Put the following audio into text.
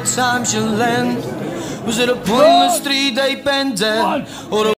time she'll end? Was it a pointless 3-day bender? Or